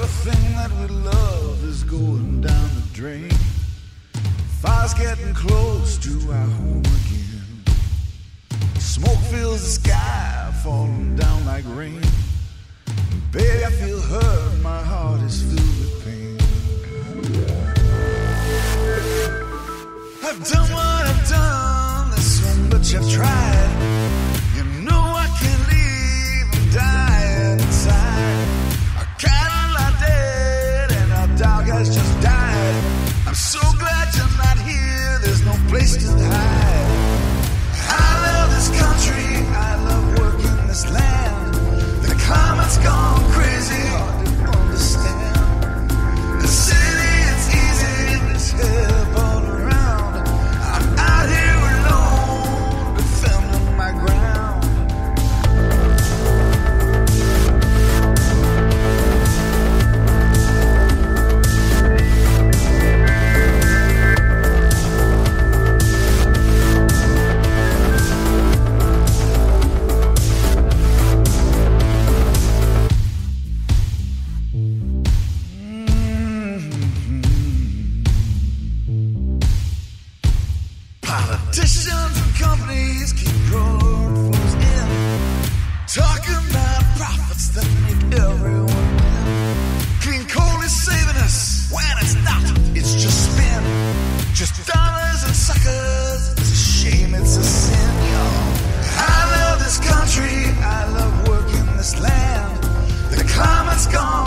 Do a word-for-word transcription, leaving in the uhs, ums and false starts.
everything that we love is going down the drain. Fire's getting close to our home again. Smoke fills the sky, falling down like rain. Baby, I feel hurt, my heart is filled with pain. I've done what I've done, there's so much I've tried. You know I can't leave and die inside. Our cattle are dead and our dog has just died. I'm so glad you're not here, there's no place to hide. I love this country, I love working this land. The climate's gone crazy, hard to understand. The city, it's easy, it's help all around. I'm out here alone, defending my ground. Politicians and companies keep drawing fools in, talking about profits that make everyone win. Clean coal is saving us, when it's not, it's just spin. Just dollars and suckers, it's a shame, it's a sin, y'all. I love this country, I love working this land. The climate's gone